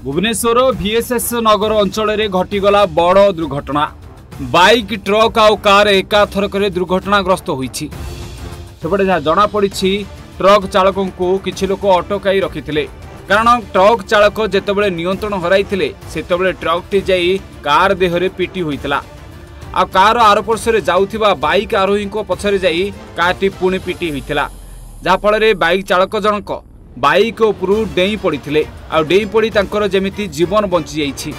Bhubaneswar VSS नगर अंचल में घटीगला बड़ दुर्घटना। बाइक ट्रक आउ कार एकाथरक दुर्घटनाग्रस्त होईछि। सेपटे जहाँ जना पड़ी ट्रक चालकों को किछि लोक अटकाई रखिथिले, कारण ट्रक चालक जेतेबेले नियंत्रण हराइथिले सेतेबेले ट्रकटी जाई कार देहरे पिटी होइतला। आ कार आरपार्श्वे जाउथिबा बाइक आरोही पछरे जाई कारटी पुणी पिटी होइतला, जहा फल बाइक चालक जनक बाइक उपरू डेई पड़ते आ डेई पड़ी तांकर जेमिति जीवन बंची जाइछि।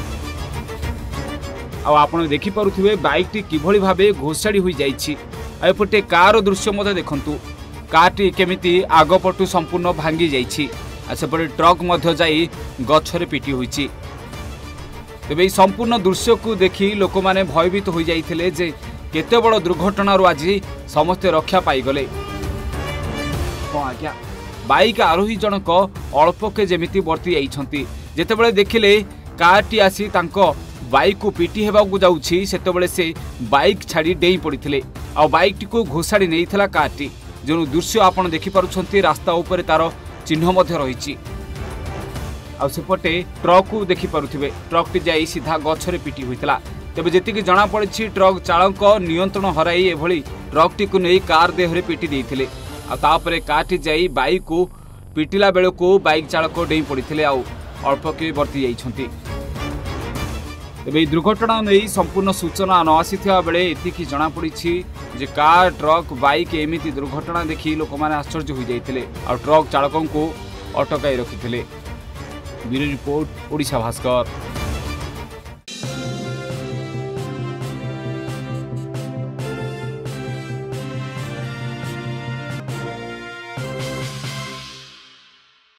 आपण देखि पारुथिबे बाइकटी किभଳି भाबे घोषाड़ी होई जाइछि। एपटे कार दृश्य मते देखंतु, कारटी केमिति आगपटु संपूर्ण भांगी जाइछि। सेपटे ट्रक मध्य जाई गछरे पिटी होइछि। तेबे संपूर्ण दृश्य को देखि लोक माने भयभीत हो जाइथिले जे केते बड़ दुर्घटना रो आज समस्त रक्षा पाई गले। आज्ञा बाइक आरोही जनक अल्पके जेमिति वर्ती जाइछंती। जेतेबेले देखिले कारटी आसी तांको बाइक को पिटी हेबाकू जाउछि, सेतेबेले से बाइक छाड़ी डेई पड़िथिले आ बाइकटी को घोषाड़ी नेइथिला कारटी। जो दृश्य आपण देखि पारुछंती, रास्ता ऊपर तार चिन्ह मध्य रहिछि। आ सेपटे ट्रक को देखि पारुथिबे, ट्रकटी जाई सीधा गछरे पिटी होइतला। तेबे जेतिकी जणा पड़िछि ट्रक चालक नियंत्रण हराई एभली ट्रकटी को नै कार देहरे पिटी देइथिले। आ तापरे कारटी जाई बाइक को पिटिला बेलको बाइक चालक डेई पड़िथिले आ अल्पके वर्ती जाइछंती। तेबे दुर्घटना नहीं संपूर्ण सूचना न आसीथिबा बेले एतिकी जणा पड़िछि जे कार ट्रक बाइक एमिति दुर्घटना देखि लोक माने आश्चर्य हो जाइथिले आ ट्रक चालकों को अटकाई रखिथिले। Bureau report, Odisha Bhaskar.